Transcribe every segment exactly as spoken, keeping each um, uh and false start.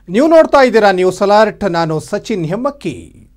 ನೀವು ನೋಡ್ತಾ ಇದ್ದೀರಾ ನ್ಯೂಸ್ ಅಲರ್ಟ್. ನಾನು ಸಚಿನ್ ಹೆಮ್ಮಕ್ಕಿ.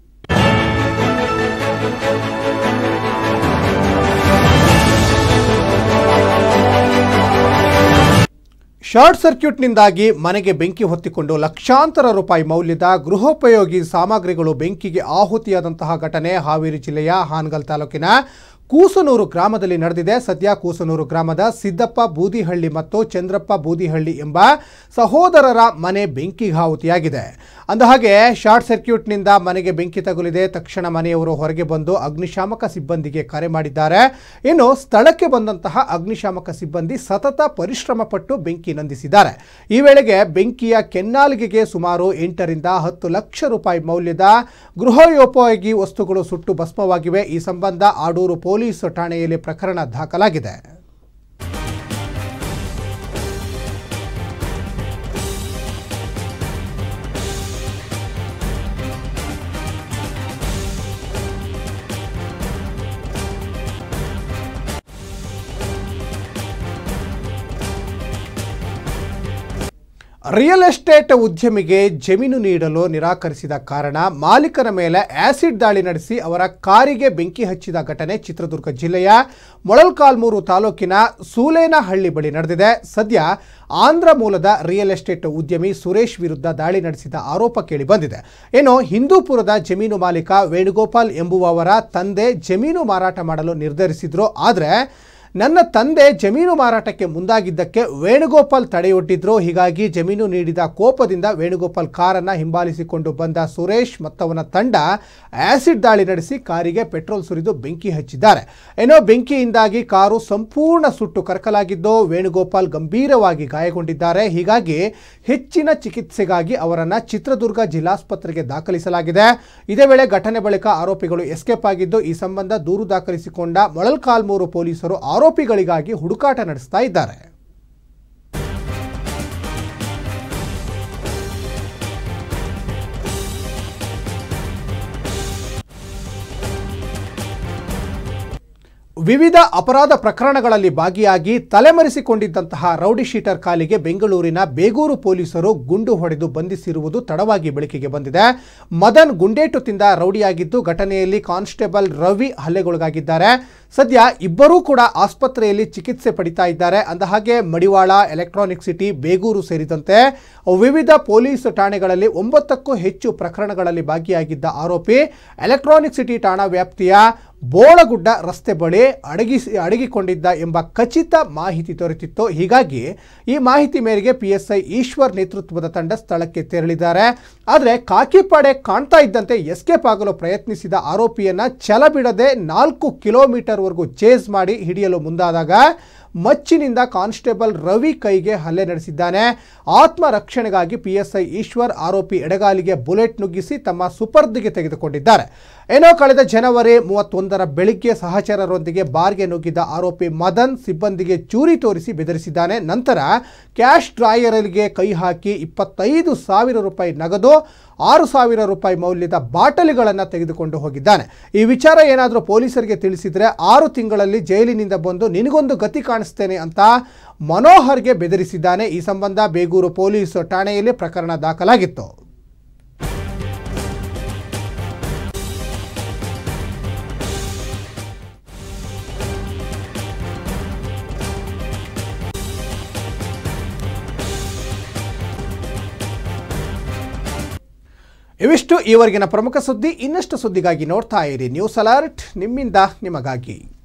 ಶಾರ್ಟ್ ಸರ್ಕ್ಯೂಟ್ನಿಂದಾಗಿ ಮನೆಗೆ ಬೆಂಕಿ ಹೊತ್ತಿಕೊಂಡು ಲಕ್ಷಾಂತರ ರೂಪಾಯಿ ಮೌಲ್ಯದ ಗೃಹೋಪಯೋಗಿ ಸಾಮಗ್ರಿಗಳು ಬೆಂಕಿಗೆ ಆಹುತಿಯಾದಂತಹ ಘಟನೆ ಹಾವೇರಿ ಜಿಲ್ಲೆಯ ಹಾನಗಲ್ ತಾಲೂಕಿನ ಕೂಸನೂರು ಗ್ರಾಮದಲ್ಲಿ ನಡೆದಿದೆ. ಸದ್ಯ ಕೂಸನೂರು ಗ್ರಾಮದ ಸಿದ್ದಪ್ಪ ಬೂದಿಹಳ್ಳಿ ಮತ್ತು ಚಂದ್ರಪ್ಪ ಬೂದಿಹಳ್ಳಿ ಎಂಬ ಸಹೋದರರ ಮನೆ ಬೆಂಕಿಗೆ ಆಹುತಿಯಾಗಿದೆ. ಅಂದಹಾಗೆ ಶಾರ್ಟ್ ಸರ್ಕ್ಯೂಟ್ನಿಂದ ಮನೆಗೆ ಬೆಂಕಿ ತಗುಲಿದೆ. ತಕ್ಷಣ ಮನೆಯವರು ಹೊರಗೆ ಬಂದು ಅಗ್ನಿಶಾಮಕ ಸಿಬ್ಬಂದಿಗೆ ಕರೆ ಮಾಡಿದ್ದಾರೆ. ಇನ್ನು ಸ್ಥಳಕ್ಕೆ ಬಂದಂತಹ ಅಗ್ನಿಶಾಮಕ ಸಿಬ್ಬಂದಿ ಸತತ ಪರಿಶ್ರಮ ಪಟ್ಟು ಬೆಂಕಿ ನಂದಿಸಿದ್ದಾರೆ. ಈ ವೇಳೆಗೆ ಬೆಂಕಿಯ ಕೆನ್ನಾಲಿಗೆಗೆ ಸುಮಾರು ಎಂಟರಿಂದ ಹತ್ತು ಲಕ್ಷ ರೂಪಾಯಿ ಮೌಲ್ಯದ ಗೃಹೋಪಯೋಗಿ ವಸ್ತುಗಳು ಸುಟ್ಟು ಭಸ್ಮವಾಗಿವೆ. ಈ ಸಂಬಂಧ ಆಡೂರು ಪೊಲೀಸ್ ಠಾಣೆಯಲ್ಲಿ ಪ್ರಕರಣ ದಾಖಲಾಗಿದೆ. ರಿಯಲ್ ಎಸ್ಟೇಟ್ ಉದ್ಯಮಿಗೆ ಜಮೀನು ನೀಡಲು ನಿರಾಕರಿಸಿದ ಕಾರಣ ಮಾಲೀಕರ ಮೇಲೆ ಆಸಿಡ್ ದಾಳಿ ನಡೆಸಿ ಅವರ ಕಾರಿಗೆ ಬೆಂಕಿ ಹಚ್ಚಿದ ಘಟನೆ ಚಿತ್ರದುರ್ಗ ಜಿಲ್ಲೆಯ ಮೊಳಕಾಲ್ಮೂರು ತಾಲೂಕಿನ ಸೂಲೇನಹಳ್ಳಿ ಬಳಿ ನಡೆದಿದೆ. ಸದ್ಯ ಆಂಧ್ರ ಮೂಲದ ರಿಯಲ್ ಎಸ್ಟೇಟ್ ಉದ್ಯಮಿ ಸುರೇಶ್ ವಿರುದ್ಧ ದಾಳಿ ನಡೆಸಿದ ಆರೋಪ ಕೇಳಿಬಂದಿದೆ. ಏನು ಹಿಂದೂಪುರದ ಜಮೀನು ಮಾಲೀಕ ವೇಣುಗೋಪಾಲ್ ಎಂಬುವವರ ತಂದೆ ಜಮೀನು ಮಾರಾಟ ಮಾಡಲು ನಿರ್ಧರಿಸಿದ್ರು. ಆದರೆ ನನ್ನ ತಂದೆ ಜಮೀನು ಮಾರಾಟಕ್ಕೆ ಮುಂದಾಗಿದ್ದಕ್ಕೆ ವೇಣುಗೋಪಾಲ್ ತಡೆಯೊಡ್ಡಿದ್ರು. ಹೀಗಾಗಿ ಜಮೀನು ನೀಡಿದ ಕೋಪದಿಂದ ವೇಣುಗೋಪಾಲ್ ಕಾರನ್ನು ಹಿಂಬಾಲಿಸಿಕೊಂಡು ಬಂದ ಸುರೇಶ್ ಮತ್ತವನ ತಂಡ ಆಸಿಡ್ ದಾಳಿ ನಡೆಸಿ ಕಾರಿಗೆ ಪೆಟ್ರೋಲ್ ಸುರಿದು ಬೆಂಕಿ ಹಚ್ಚಿದ್ದಾರೆ. ಏನೋ ಬೆಂಕಿಯಿಂದಾಗಿ ಕಾರು ಸಂಪೂರ್ಣ ಸುಟ್ಟು ಕರಕಲಾಗಿದ್ದು ವೇಣುಗೋಪಾಲ್ ಗಂಭೀರವಾಗಿ ಗಾಯಗೊಂಡಿದ್ದಾರೆ. ಹೀಗಾಗಿ ಹೆಚ್ಚಿನ ಚಿಕಿತ್ಸೆಗಾಗಿ ಅವರನ್ನು ಚಿತ್ರದುರ್ಗ ಜಿಲ್ಲಾಸ್ಪತ್ರೆಗೆ ದಾಖಲಿಸಲಾಗಿದೆ. ಇದೇ ವೇಳೆ ಘಟನೆ ಬಳಿಕ ಆರೋಪಿಗಳು ಎಸ್ಕೇಪ್ ಆಗಿದ್ದು ಈ ಸಂಬಂಧ ದೂರು ದಾಖಲಿಸಿಕೊಂಡ ಮೊಳಕಾಲ್ಮೂರು ಪೊಲೀಸರು ಆರೋಪಿಗಳಿಗಾಗಿ ಹುಡುಕಾಟ ನಡೆಸ್ತಾ ಇದ್ದಾರೆ. ವಿವಿಧ ಅಪರಾಧ ಪ್ರಕರಣಗಳಲ್ಲಿ ಭಾಗಿಯಾಗಿ ತಲೆಮರೆಸಿಕೊಂಡಿದ್ದಂತಹ ರೌಡಿ ಶೀಟರ್ ಕಾಲಿಗೆ ಬೆಂಗಳೂರಿನ ಬೇಗೂರು ಪೊಲೀಸರು ಗುಂಡು ಹೊಡೆದು ಬಂಧಿಸಿರುವುದು ತಡವಾಗಿ ಬೆಳಕಿಗೆ ಬಂದಿದೆ. ಮದನ್ ಗುಂಡೇಟು ತಿಂದ ರೌಡಿಯಾಗಿದ್ದು ಘಟನೆಯಲ್ಲಿ ಕಾನ್ಸ್ಟೇಬಲ್ ರವಿ ಹಲ್ಲೆಗೊಳಗಾಗಿದ್ದಾರೆ. ಸದ್ಯ ಇಬ್ಬರೂ ಕೂಡ ಆಸ್ಪತ್ರೆಯಲ್ಲಿ ಚಿಕಿತ್ಸೆ ಪಡಿತಾ ಇದ್ದಾರೆ. ಅಂದಹಾಗೆ ಮಡಿವಾಳ, ಎಲೆಕ್ಟ್ರಾನಿಕ್ ಸಿಟಿ, ಬೇಗೂರು ಸೇರಿದಂತೆ ವಿವಿಧ ಪೊಲೀಸ್ ಠಾಣೆಗಳಲ್ಲಿ ಒಂಬತ್ತಕ್ಕೂ ಹೆಚ್ಚು ಪ್ರಕರಣಗಳಲ್ಲಿ ಭಾಗಿಯಾಗಿದ್ದ ಆರೋಪಿ ಎಲೆಕ್ಟ್ರಾನಿಕ್ ಸಿಟಿ ಠಾಣಾ ವ್ಯಾಪ್ತಿಯ ಬೋಳಗುಡ್ಡ ರಸ್ತೆ ಬಳಿ ಅಡಗಿಸಿ ಅಡಗಿಕೊಂಡಿದ್ದ ಎಂಬ ಖಚಿತ ಮಾಹಿತಿ ದೊರೆತಿತ್ತು. ಹೀಗಾಗಿ ಈ ಮಾಹಿತಿ ಮೇರೆಗೆ ಪಿಎಸ್ಐ ಈಶ್ವರ್ ನೇತೃತ್ವದ ತಂಡ ಸ್ಥಳಕ್ಕೆ ತೆರಳಿದ್ದಾರೆ. ಆದರೆ ಕಾಕಿ ಪಡೆ ಕಾಣ್ತಾ ಇದ್ದಂತೆ ಎಸ್ಕೇಪ್ ಆಗಲು ಪ್ರಯತ್ನಿಸಿದ ಆರೋಪಿಯನ್ನ ಛಲ ಬಿಡದೆ ನಾಲ್ಕು ಕಿಲೋಮೀಟರ್ ವರೆಗೂ ಚೇಸ್ ಮಾಡಿ ಹಿಡಿಯಲು ಮುಂದಾದಾಗ ಮಚ್ಚಿನಿಂದ ಕಾನ್ಸ್ಟೇಬಲ್ ರವಿ ಕೈಗೆ ಹಲ್ಲೆ ನಡೆಸಿದ್ದಾನೆ. ಆತ್ಮರಕ್ಷಣೆಗಾಗಿ ಪಿಎಸ್ಐ ಈಶ್ವರ್ ಆರೋಪಿ ಎಡಗಾಲಿಗೆ ಬುಲೆಟ್ ನುಗ್ಗಿಸಿ ತಮ್ಮ ಸುಪರ್ದಿಗೆ ತೆಗೆದುಕೊಂಡಿದ್ದಾರೆ. ಏನೋ ಕಳೆದ ಜನವರಿ ಮೂವತ್ತೊಂದರ ಬೆಳಿಗ್ಗೆ ಸಹಚರರೊಂದಿಗೆ ಬಾರ್ಗೆ ನುಗ್ಗಿದ್ದ ಆರೋಪಿ ಮದನ್ ಸಿಬ್ಬಂದಿಗೆ ಚೂರಿ ತೋರಿಸಿ ಬೆದರಿಸಿದ್ದಾನೆ. ನಂತರ ಕ್ಯಾಶ್ ಡ್ರಾಯರ್ಗೆ ಕೈ ಹಾಕಿ ಇಪ್ಪತ್ತೈದು ಸಾವಿರ ರೂಪಾಯಿ ನಗದು, ಆರು ಸಾವಿರ ರೂಪಾಯಿ ಮೌಲ್ಯದ ಬಾಟಲಿಗಳನ್ನು ತೆಗೆದುಕೊಂಡು ಹೋಗಿದ್ದಾನೆ. ಈ ವಿಚಾರ ಏನಾದರೂ ಪೊಲೀಸರಿಗೆ ತಿಳಿಸಿದರೆ ಆರು ತಿಂಗಳಲ್ಲಿ ಜೈಲಿನಿಂದ ಬಂದು ನಿನಗೊಂದು ಗತಿ ಕಾಣಿಸ್ತೇನೆ ಅಂತ ಮನೋಹರ್ಗೆ ಬೆದರಿಸಿದ್ದಾನೆ. ಈ ಸಂಬಂಧ ಬೇಗೂರು ಪೊಲೀಸ್ ಠಾಣೆಯಲ್ಲಿ ಪ್ರಕರಣ ದಾಖಲಾಗಿತ್ತು. ಇವಿಷ್ಟು ಈವರೆಗಿನ ಪ್ರಮುಖ ಸುದ್ದಿ. ಇನ್ನಷ್ಟು ಸುದ್ದಿಗಾಗಿ ನೋಡ್ತಾ ಇರಿ ನ್ಯೂಸ್ ಅಲರ್ಟ್, ನಿಮ್ಮಿಂದ ನಿಮಗಾಗಿ.